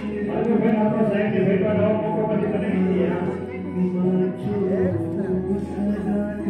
Algo bueno, no sé, que se va a dar un poco para que te